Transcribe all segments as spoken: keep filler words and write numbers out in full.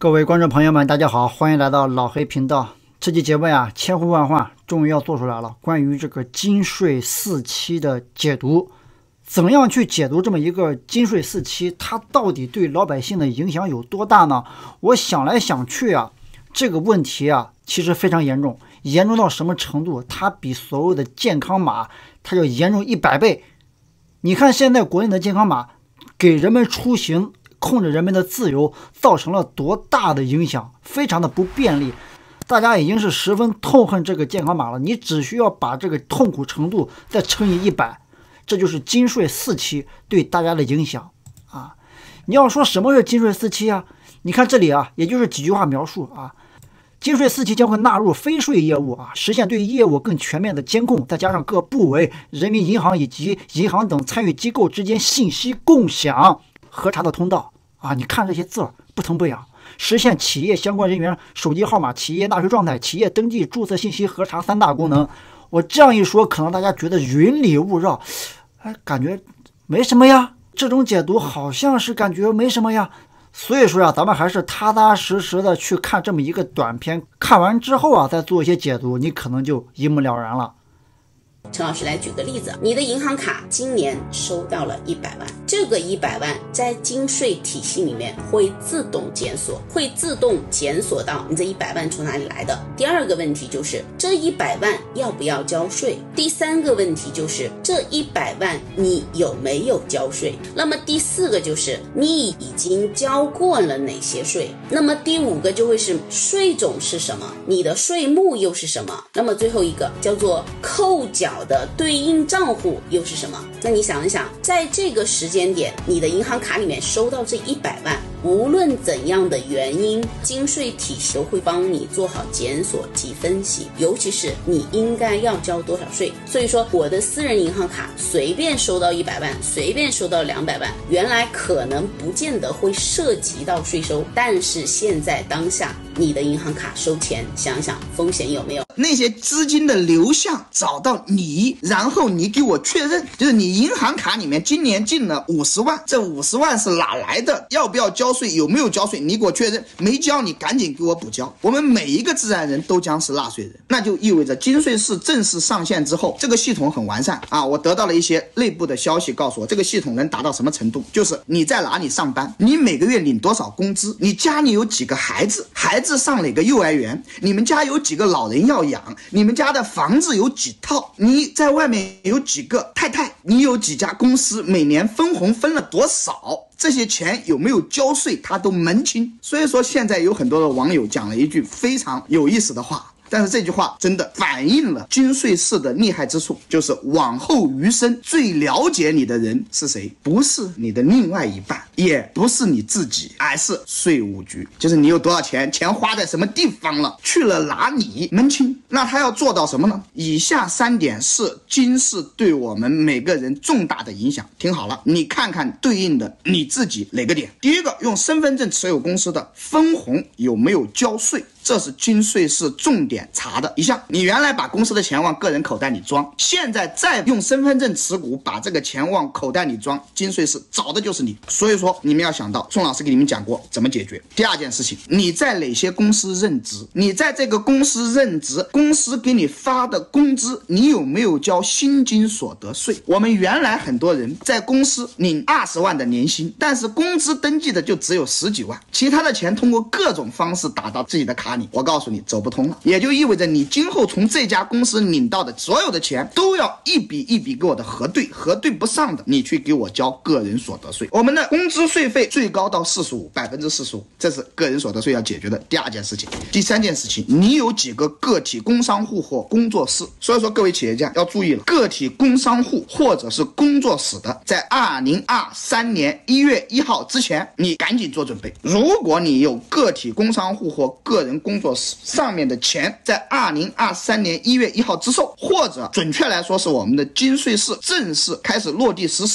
各位观众朋友们，大家好，欢迎来到老黑频道。这期节目呀，千呼万唤，终于要做出来了。关于这个金税四期的解读，怎样去解读这么一个金税四期，它到底对老百姓的影响有多大呢？我想来想去啊，这个问题啊，其实非常严重，严重到什么程度？它比所有的健康码，它要严重一百倍。你看现在国内的健康码给人们出行，控制人们的自由，造成了多大的影响，非常的不便利。大家已经是十分痛恨这个健康码了，你只需要把这个痛苦程度再乘以一百，这就是金税四期对大家的影响啊！你要说什么是金税四期啊？你看这里啊，也就是几句话描述啊。金税四期将会纳入非税业务啊，实现对业务更全面的监控，再加上各部委、人民银行以及银行等参与机构之间信息共享、核查的通道啊。你看这些字儿不疼不痒，实现企业相关人员手机号码、企业纳税状态、企业登记注册信息核查三大功能。我这样一说，可能大家觉得云里雾绕，哎，感觉没什么呀。这种解读好像是感觉没什么呀。所以说呀、啊，咱们还是踏踏实实的去看这么一个短片，看完之后啊，再做一些解读，你可能就一目了然了。 陈老师来举个例子，你的银行卡今年收到了一百万，这个一百万在金税体系里面会自动检索，会自动检索到你这一百万从哪里来的。第二个问题就是这一百万要不要交税？第三个问题就是这一百万你有没有交税？那么第四个就是你已经交过了哪些税？那么第五个就会是税种是什么？你的税目又是什么？那么最后一个叫做扣缴的对应账户又是什么？那你想一想，在这个时间点，你的银行卡里面收到这一百万，无论怎样的原因，金税体系都会帮你做好检索及分析，尤其是你应该要交多少税。所以说，我的私人银行卡随便收到一百万，随便收到两百万，原来可能不见得会涉及到税收，但是现在当下你的银行卡收钱，想想风险有没有？ 那些资金的流向找到你，然后你给我确认，就是你银行卡里面今年进了五十万，这五十万是哪来的？要不要交税？有没有交税？你给我确认，没交你赶紧给我补交。我们每一个自然人都将是纳税人，那就意味着金税四正式上线之后，这个系统很完善啊！我得到了一些内部的消息，告诉我这个系统能达到什么程度？就是你在哪里上班，你每个月领多少工资，你家里有几个孩子，孩子上哪个幼儿园，你们家有几个老人要养，你们家的房子有几套，你在外面有几个太太，你有几家公司，每年分红分了多少，这些钱有没有交税，他都门清。所以说现在有很多的网友讲了一句非常有意思的话，但是这句话真的反映了金税四的厉害之处，就是往后余生最了解你的人是谁？不是你的另外一半，也不是你自己，而是税务局。就是你有多少钱，钱花在什么地方了，去了哪里，门清。那他要做到什么呢？以下三点是金税对我们每个人重大的影响。听好了，你看看对应的你自己哪个点。第一个，用身份证持有公司的分红有没有交税，这是金税是重点查的一项。你原来把公司的钱往个人口袋里装，现在再用身份证持股把这个钱往口袋里装，金税是找的就是你。所以说你们要想到，宋老师给你们讲过怎么解决。第二件事情，你在哪些公司任职，你在这个公司任职，公司给你发的工资你有没有交薪金所得税？我们原来很多人在公司领二十万的年薪，但是工资登记的就只有十几万，其他的钱通过各种方式打到自己的卡里，我告诉你走不通了。也就意味着你今后从这家公司领到的所有的钱都要一笔一笔给我的核对，核对不上的你去给我交个人所得税。我们的工资税费最高到四十五，百分之四十五，这是个人所得税要解决的第二件事情。第三件事情，你有几个个体工商户或工作室？所以说各位企业家要注意了，个体工商户或者是工作室的，在二零二三年一月一号之前，你赶紧做准备。如果你有个体工商户或个人工作室上面的钱在二零二三年一月一号之后，或者准确来说是我们的金税四正式开始落地实施的时候，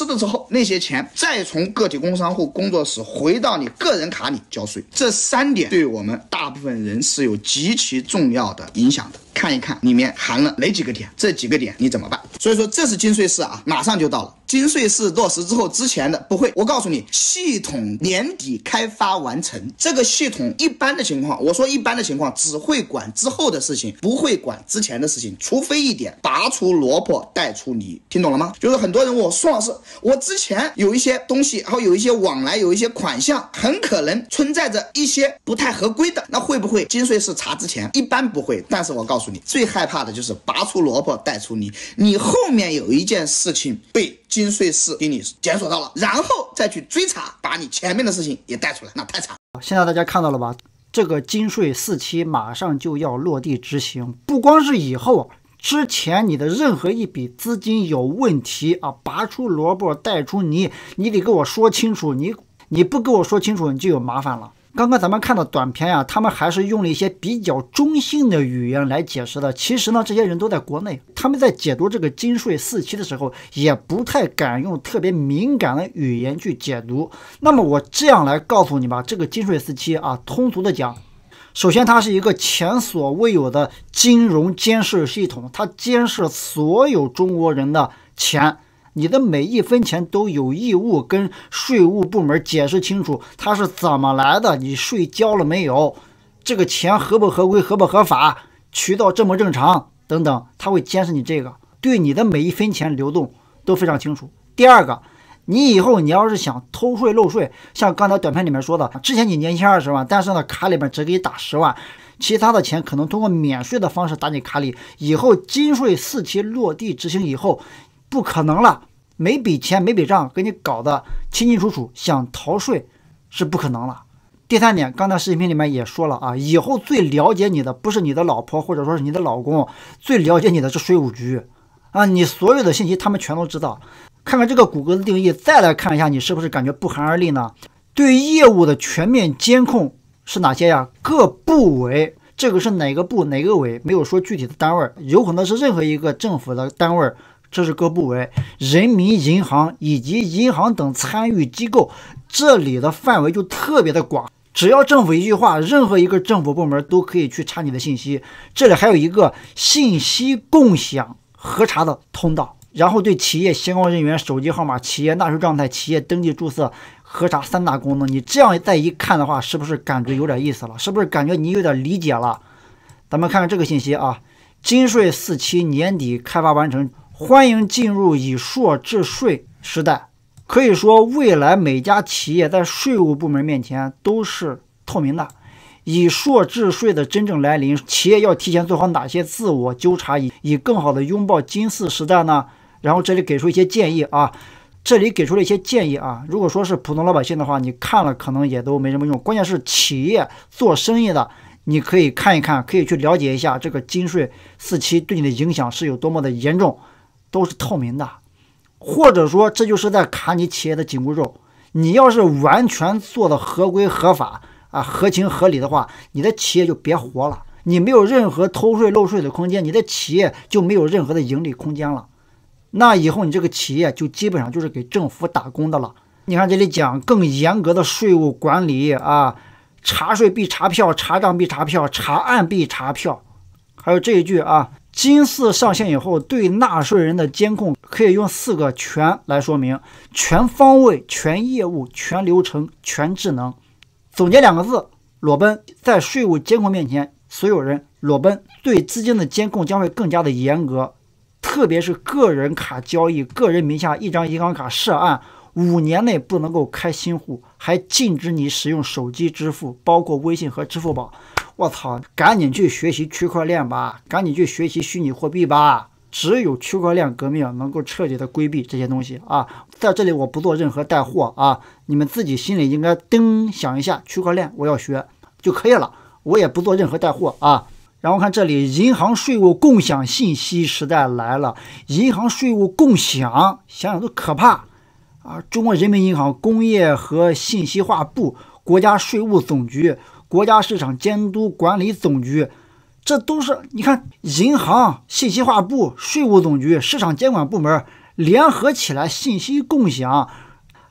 后那些钱再从个体工商户工作室回到你个人卡里交税。这三点对我们大部分人是有极其重要的影响的。看一看里面含了哪几个点，这几个点你怎么办？所以说这是金税四啊，马上就到了。金税四落实之后，之前的不会。我告诉你，系统年底开发完成。这个系统一般的情况，我说一般的情况，只会管之后的事情，不会管之前的事情，除非一点，拔出萝卜带出泥，听懂了吗？就是很多人问我，宋老师，我之前有一些东西，然后有一些往来，有一些款项，很可能存在着一些不太合规的，那会不会金税四查之前？一般不会，但是我告诉你，最害怕的就是拔出萝卜带出泥，你后面有一件事情被金税四给你检索到了，然后再去追查，把你前面的事情也带出来，那太惨。 现在大家看到了吧？这个金税四期马上就要落地执行，不光是以后，之前你的任何一笔资金有问题啊，拔出萝卜带出泥，你得给我说清楚，你你不给我说清楚，你就有麻烦了。刚刚咱们看到短片呀、啊，他们还是用了一些比较中性的语言来解释的。其实呢，这些人都在国内，他们在解读这个金税四期的时候，也不太敢用特别敏感的语言去解读。那么我这样来告诉你吧，这个金税四期啊，通俗的讲，首先它是一个前所未有的金融监视系统，它监视所有中国人的钱。你的每一分钱都有义务跟税务部门解释清楚，它是怎么来的，你税交了没有，这个钱合不合规，合不合法，渠道正不正常等等，它会监视你这个，对你的每一分钱流动都非常清楚。第二个，你以后你要是想偷税漏税，像刚才短片里面说的，之前你年薪二十万，但是呢卡里面只给你打十万，其他的钱可能通过免税的方式打你卡里，以后金税四期落地执行以后，不可能了，每笔钱每笔账给你搞得清清楚楚，想逃税是不可能了。第三点，刚才视频里面也说了啊，以后最了解你的不是你的老婆或者说是你的老公，最了解你的是税务局啊，你所有的信息他们全都知道。看看这个谷歌的定义，再来看一下你是不是感觉不寒而栗呢？对业务的全面监控是哪些呀？各部委，这个是哪个部哪个委，没有说具体的单位，有可能是任何一个政府的单位，这是各部委，人民银行以及银行等参与机构，这里的范围就特别的广，只要政府一句话，任何一个政府部门都可以去查你的信息。这里还有一个信息共享核查的通道，然后对企业相关人员手机号码、企业纳税状态、企业登记注册核查三大功能。你这样再一看的话，是不是感觉有点意思了？是不是感觉你有点理解了？咱们看看这个信息啊，金税四期年底开发完成，欢迎进入以硕治税时代。可以说未来每家企业在税务部门面前都是透明的。以硕治税的真正来临，企业要提前做好哪些自我纠察，以以更好的拥抱金四时代呢？然后这里给出一些建议啊，这里给出了一些建议啊。如果说是普通老百姓的话，你看了可能也都没什么用。关键是企业做生意的，你可以看一看，可以去了解一下这个金税四期对你的影响是有多么的严重，都是透明的。或者说这就是在卡你企业的紧箍咒，你要是完全做的合规合法啊，合情合理的话，你的企业就别活了，你没有任何偷税漏税的空间，你的企业就没有任何的盈利空间了。那以后你这个企业就基本上就是给政府打工的了。你看这里讲更严格的税务管理啊，查税必查票，查账必查票，查案必查票。还有这一句啊，金四上线以后，对纳税人的监控可以用四个全来说明：全方位、全业务、全流程、全智能。总结两个字，裸奔。在税务监控面前，所有人裸奔。对资金的监控将会更加的严格，特别是个人卡交易，个人名下一张银行卡涉案，五年内不能够开新户，还禁止你使用手机支付，包括微信和支付宝。我操，赶紧去学习区块链吧，赶紧去学习虚拟货币吧。只有区块链革命能够彻底的规避这些东西啊！在这里我不做任何带货啊，你们自己心里应该叮想一下，区块链我要学就可以了，我也不做任何带货啊。然后看这里，银行税务共享信息时代来了，银行税务共享，想想都可怕啊！中国人民银行、工业和信息化部、国家税务总局、国家市场监督管理总局。这都是你看，银行、信息化部、税务总局、市场监管部门联合起来信息共享，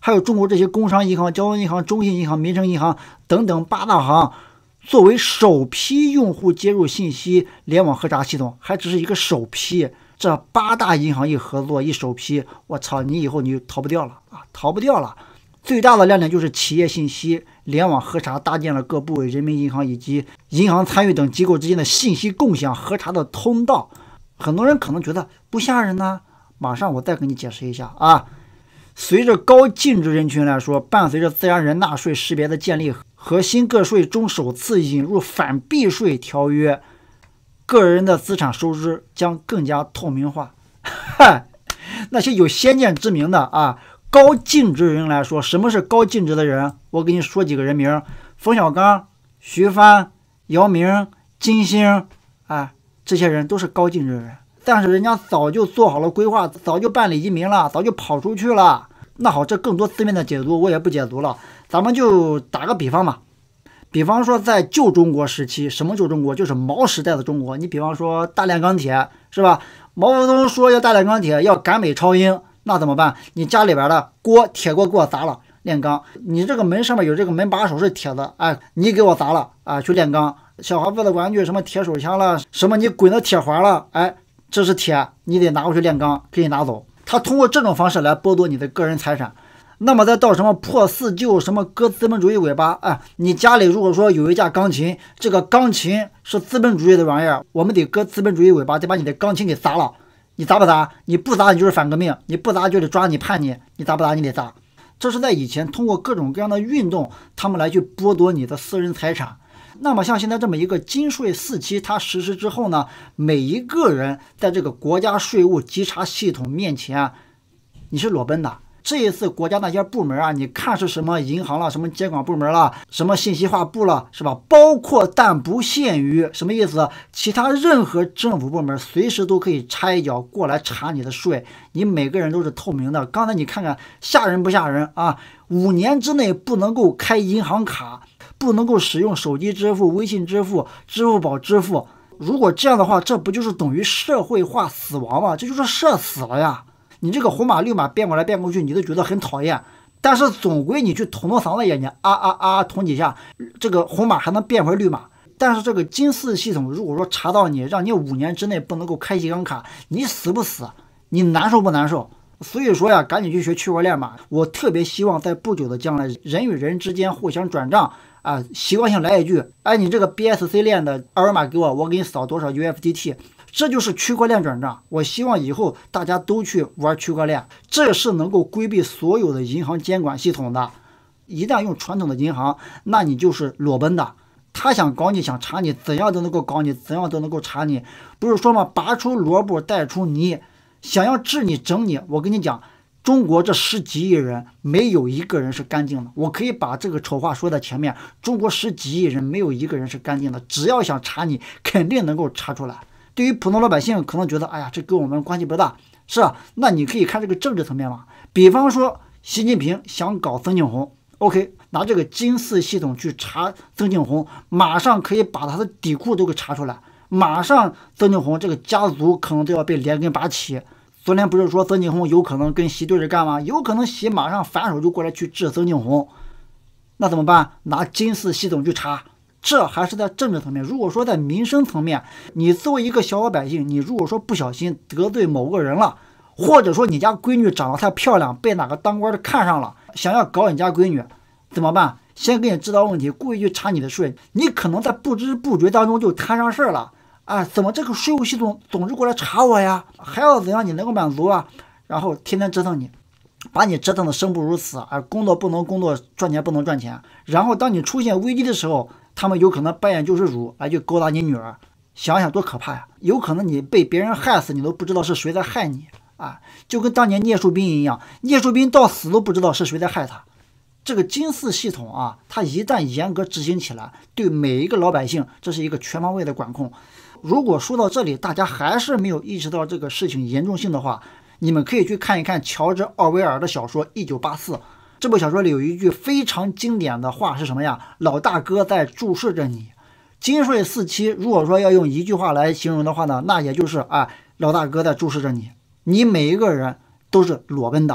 还有中国这些工商银行、交通银行、中信银行、民生银行等等八大行，作为首批用户接入信息联网核查系统，还只是一个首批。这八大银行一合作一首批，我操，你以后你就逃不掉了啊，逃不掉了。最大的亮点就是企业信息联网核查搭建了各部委、人民银行以及银行参与等机构之间的信息共享核查的通道。很多人可能觉得不吓人呢，马上我再给你解释一下啊。随着高净值人群来说，伴随着自然人纳税识别的建立和新个税中首次引入反避税条约，个人的资产收支将更加透明化。嗨，那些有先见之明的啊，高净值人来说，什么是高净值的人？我给你说几个人名：冯小刚、徐帆、姚明、金星，啊，这些人都是高净值人。但是人家早就做好了规划，早就办理移民了，早就跑出去了。那好，这更多字面的解读我也不解读了，咱们就打个比方吧。比方说在旧中国时期，什么旧中国？就是毛时代的中国。你比方说大炼钢铁，是吧？毛泽东说要大炼钢铁，要赶美超英，那怎么办？你家里边的锅铁锅给我砸了，炼钢。你这个门上面有这个门把手是铁的，哎，你给我砸了啊，去炼钢。小孩子的玩具什么铁手枪了，什么你滚的铁环了，哎。这是铁，你得拿回去炼钢，给你拿走。他通过这种方式来剥夺你的个人财产。那么再到什么破四旧，什么割资本主义尾巴，哎，你家里如果说有一架钢琴，这个钢琴是资本主义的玩意儿，我们得割资本主义尾巴，得把你的钢琴给砸了。你砸不砸？你不砸你就是反革命，你不砸就得抓你判你，你砸不砸你得砸。这是在以前通过各种各样的运动，他们来去剥夺你的私人财产。那么像现在这么一个金税四期它实施之后呢，每一个人在这个国家税务稽查系统面前，你是裸奔的。这一次国家那些部门啊，你看是什么银行了，什么监管部门了，什么信息化部了，是吧？包括但不限于什么意思？其他任何政府部门随时都可以插一脚过来查你的税，你每个人都是透明的。刚才你看看吓人不吓人啊？五年之内不能够开银行卡，不能够使用手机支付、微信支付、支付宝支付。如果这样的话，这不就是等于社会化死亡吗？这就是社死了呀！你这个红码绿码变过来变过去，你都觉得很讨厌，但是总归你去捅捅嗓子眼睛，啊啊啊捅几下，这个红码还能变回绿码。但是这个金四系统如果说查到你，让你五年之内不能够开银行卡，你死不死？你难受不难受？所以说呀，赶紧去学区块链嘛！我特别希望在不久的将来，人与人之间互相转账啊，习惯性来一句，哎，你这个 B S C 链的二维码给我，我给你扫多少 U F D T。这就是区块链转账。我希望以后大家都去玩区块链，这是能够规避所有的银行监管系统的。一旦用传统的银行，那你就是裸奔的。他想搞你，想查你，怎样都能够搞你，怎样都能够查你。不是说吗？拔出萝卜带出泥，想要治你整你。我跟你讲，中国这十几亿人，没有一个人是干净的。我可以把这个丑话说在前面，中国十几亿人没有一个人是干净的。只要想查你，肯定能够查出来。对于普通老百姓可能觉得，哎呀，这跟我们关系不大，是啊，那你可以看这个政治层面嘛。比方说习近平想搞曾庆红 ，OK， 拿这个金四系统去查曾庆红，马上可以把他的底裤都给查出来，马上曾庆红这个家族可能都要被连根拔起。昨天不是说曾庆红有可能跟习对着干吗？有可能习马上反手就过来去治曾庆红，那怎么办？拿金四系统去查。这还是在政治层面。如果说在民生层面，你作为一个小老百姓，你如果说不小心得罪某个人了，或者说你家闺女长得太漂亮，被哪个当官的看上了，想要搞你家闺女，怎么办？先给你知道问题，故意去查你的税，你可能在不知不觉当中就摊上事儿了。啊，怎么这个税务系统总是过来查我呀？还要怎样你能够满足啊？然后天天折腾你，把你折腾的生不如死，啊，工作不能工作，赚钱不能赚钱。然后当你出现危机的时候，他们有可能扮演救世主来去勾搭你女儿，想想多可怕呀！有可能你被别人害死，你都不知道是谁在害你啊！就跟当年聂树斌一样，聂树斌到死都不知道是谁在害他。这个金四系统啊，它一旦严格执行起来，对每一个老百姓，这是一个全方位的管控。如果说到这里，大家还是没有意识到这个事情严重性的话，你们可以去看一看乔治·奥威尔的小说《一九八四》。这部小说里有一句非常经典的话是什么呀？老大哥在注视着你。金税四期如果说要用一句话来形容的话呢，那也就是啊，老大哥在注视着你，你每一个人都是裸奔的。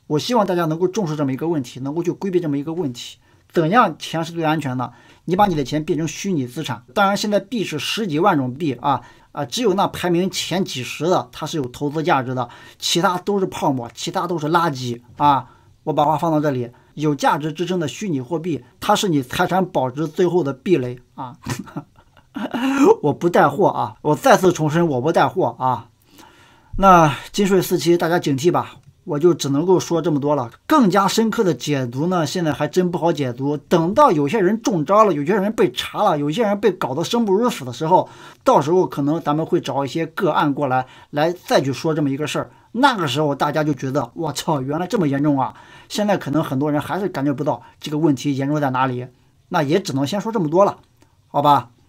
我希望大家能够重视这么一个问题，能够去规避这么一个问题。怎样钱是最安全的？你把你的钱变成虚拟资产。当然，现在币是十几万种币啊啊，只有那排名前几十的它是有投资价值的，其他都是泡沫，其他都是垃圾啊。我把话放到这里，有价值支撑的虚拟货币，它是你财产保值最后的壁垒啊。我不带货啊，我再次重申，我不带货啊。那金税四期大家警惕吧。我就只能够说这么多了，更加深刻的解读呢，现在还真不好解读。等到有些人中招了，有些人被查了，有些人被搞得生不如死的时候，到时候可能咱们会找一些个案过来，来再去说这么一个事儿。那个时候大家就觉得，我操，原来这么严重啊！现在可能很多人还是感觉不到这个问题严重在哪里，那也只能先说这么多了，好吧？